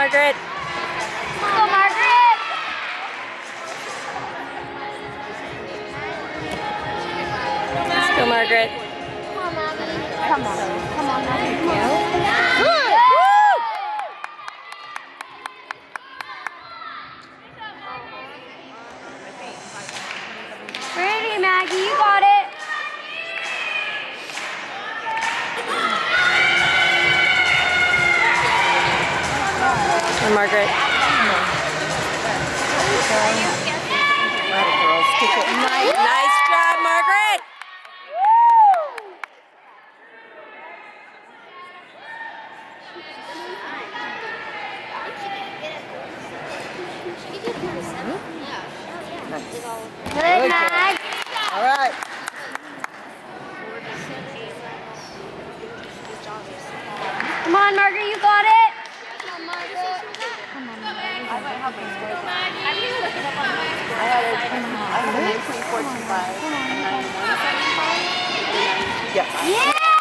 Margaret. Go, Margaret. Let's go, Margaret. Come on, come on, Maggie. Good. Ready, Maggie, you got it. And Margaret. Nice job, Margaret. Good, Mag. All right. Come on, Margaret, you got it. Yes. Yeah!